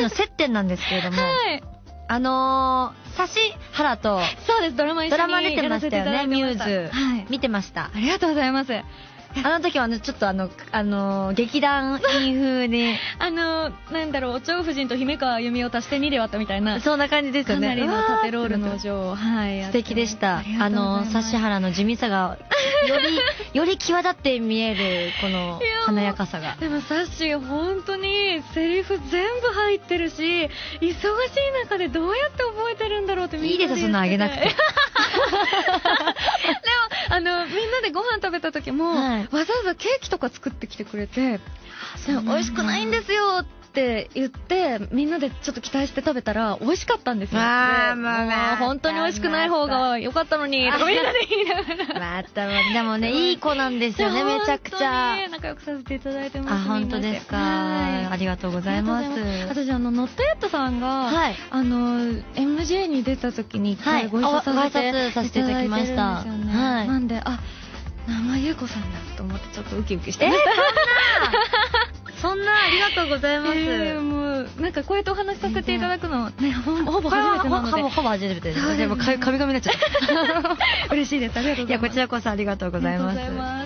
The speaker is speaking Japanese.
の接点なんですけれども、 はい指原とそうです、ドラマ出てましたよね、ミューズ。 はい、 見てました。 ありがとうございます。 あの時はちょっと劇団員風でなんだろう、お蝶夫人と姫川由美を足して2で割ったみたいな、 そんな感じですよね。 かなりの縦ロールの女王、はい、 素敵でした。指原の地味さがより際立って見えるこの華やかさが。 でもサッシー本当にセリフ全部入ってるし、忙しい中でどうやって覚えてるんだろうってみんなでいいですよ、そんなあげなくて。 でもみんなでご飯食べた時も、はい、わざわざケーキとか作ってきてくれて、でも美味しくないんですよって言ってみんなでちょっと期待して食べたら美味しかったんですよ。本当に美味しくない方が良かったのにとかみんなで言いながらでもね、いい子なんですよね、めちゃくちゃ仲良くさせていただいてます。 本当ですか、ありがとうございます。 私ノットエットさんが、はい、MJ に出た時に一回ご一緒させていただきました。なんで生優子さんだと思ってちょっとウキウキしてました。 そんなありがとうございます。 もうなんかこうやってお話しさせていただくのね、ほぼ初めてなので。 ほぼ初めてです。でも神々になっちゃった。 嬉しいです。ありがとうございます。 こちらこそありがとうございます。